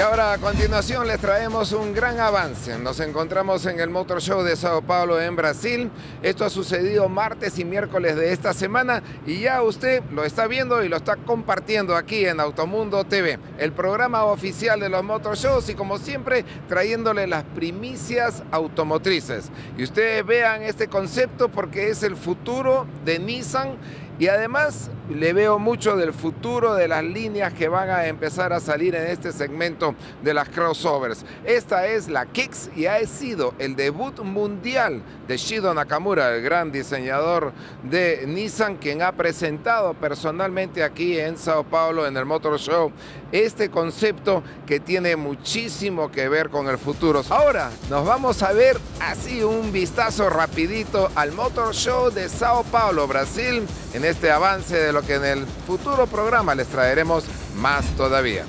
ahora a continuación les traemos un gran avance. Nos encontramos en el Motor Show de Sao Paulo en Brasil. Esto ha sucedido martes y miércoles de esta semana y ya usted lo está viendo y lo está compartiendo aquí en Automundo TV, el programa oficial de los Motor Shows, y como siempre trayéndole las primicias automotrices. Y ustedes vean este concepto porque es el futuro de Nissan. Y además le veo mucho del futuro de las líneas que van a empezar a salir en este segmento de las crossovers. Esta es la Kicks y ha sido el debut mundial de Shido Nakamura, el gran diseñador de Nissan, quien ha presentado personalmente aquí en Sao Paulo en el Motor Show este concepto que tiene muchísimo que ver con el futuro. Ahora nos vamos a ver así un vistazo rapidito al Motor Show de Sao Paulo, Brasil, en este avance de lo que en el futuro programa les traeremos más todavía.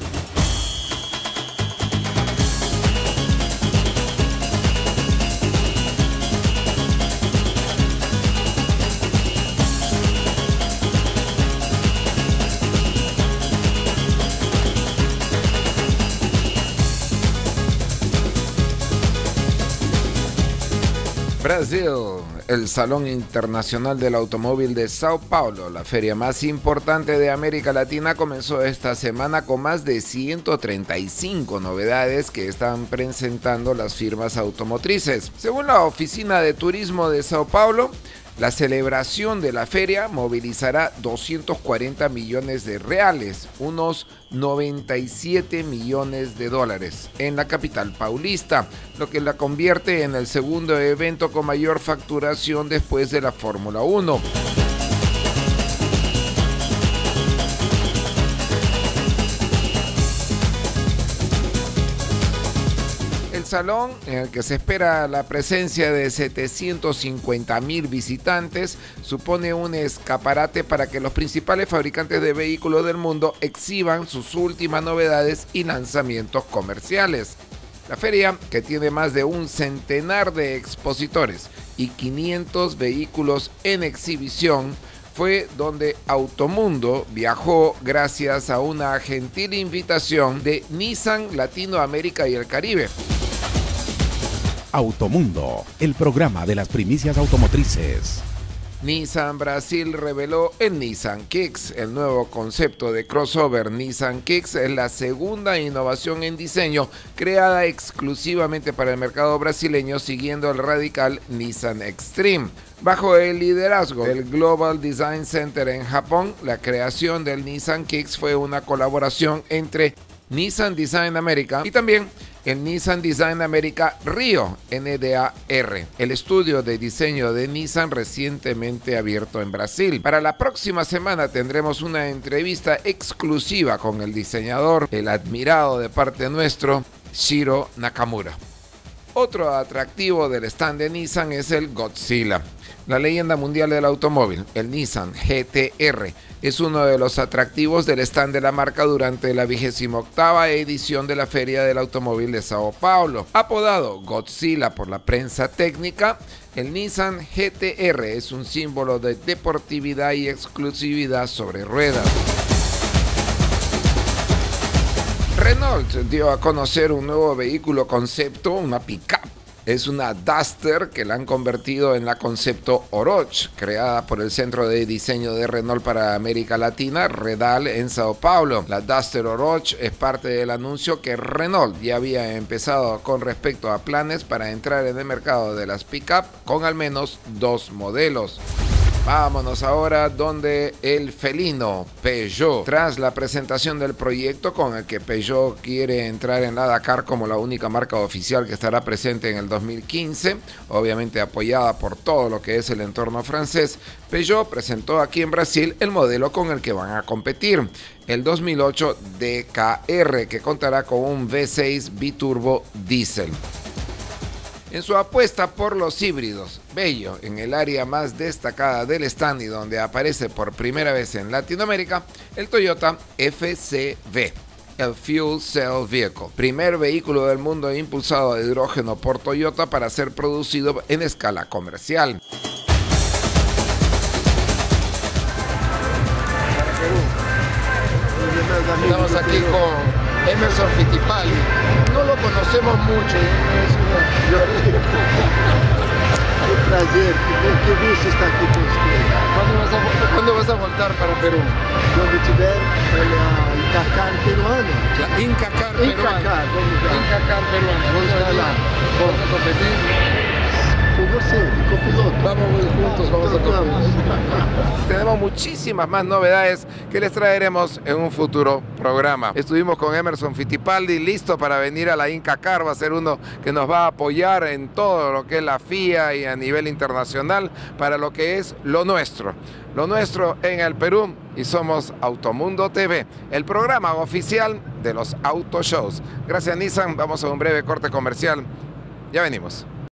Brasil, el Salón Internacional del Automóvil de Sao Paulo, la feria más importante de América Latina, comenzó esta semana con más de 135 novedades que están presentando las firmas automotrices. Según la Oficina de Turismo de Sao Paulo, la celebración de la feria movilizará 240 millones de reales, unos 97 millones de dólares, en la capital paulista, lo que la convierte en el segundo evento con mayor facturación después de la Fórmula 1. Salón en el que se espera la presencia de 750,000 visitantes supone un escaparate para que los principales fabricantes de vehículos del mundo exhiban sus últimas novedades y lanzamientos comerciales. La feria, que tiene más de un centenar de expositores y 500 vehículos en exhibición, fue donde Automundo viajó gracias a una gentil invitación de Nissan Latinoamérica y el Caribe. Automundo, el programa de las primicias automotrices. Nissan Brasil reveló el Nissan Kicks, el nuevo concepto de crossover. Nissan Kicks es la segunda innovación en diseño creada exclusivamente para el mercado brasileño, siguiendo el radical Nissan Extreme. Bajo el liderazgo del Global Design Center en Japón, la creación del Nissan Kicks fue una colaboración entre Nissan Design America y también el Nissan Design America Rio NDAR, el estudio de diseño de Nissan recientemente abierto en Brasil. Para la próxima semana tendremos una entrevista exclusiva con el diseñador, el admirado de parte nuestro, Shiro Nakamura. Otro atractivo del stand de Nissan es el Godzilla. La leyenda mundial del automóvil, el Nissan GT-R, es uno de los atractivos del stand de la marca durante la 28ª edición de la Feria del Automóvil de Sao Paulo. Apodado Godzilla por la prensa técnica, el Nissan GT-R es un símbolo de deportividad y exclusividad sobre ruedas. Renault dio a conocer un nuevo vehículo concepto, una pick-up. Es una Duster que la han convertido en la concepto Oroch, creada por el Centro de Diseño de Renault para América Latina, Redal, en Sao Paulo. La Duster Oroch es parte del anuncio que Renault ya había empezado con respecto a planes para entrar en el mercado de las pick-up con al menos 2 modelos. Vámonos ahora donde el felino Peugeot. Tras la presentación del proyecto con el que Peugeot quiere entrar en la Dakar como la única marca oficial que estará presente en el 2015, obviamente apoyada por todo lo que es el entorno francés, Peugeot presentó aquí en Brasil el modelo con el que van a competir, el 2008 DKR, que contará con un V6 biturbo diésel. En su apuesta por los híbridos, bello en el área más destacada del stand y donde aparece por primera vez en Latinoamérica, el Toyota FCV, el Fuel Cell Vehicle, primer vehículo del mundo impulsado de hidrógeno por Toyota para ser producido en escala comercial. Estamos aquí con Emerson Fittipaldi. No lo conocemos mucho. Qué placer, qué gusto estar aquí con ustedes. ¿Cuándo vas a voltar para Perú? Cuando tiver el Incacar peruano. La Inca Car peruana. Incacar, Inca Car peruana. Vamos a estar lá. Vamos a competir. Con você, copiloto. Vamos juntos, vamos a competir. Tenemos muchísimas más novedades que les traeremos en un futuro programa. Estuvimos con Emerson Fittipaldi, listo para venir a la Inca Car. Va a ser uno que nos va a apoyar en todo lo que es la FIA y a nivel internacional para lo que es lo nuestro en el Perú. Y somos Automundo TV, el programa oficial de los auto shows. Gracias, Nissan. Vamos a un breve corte comercial. Ya venimos.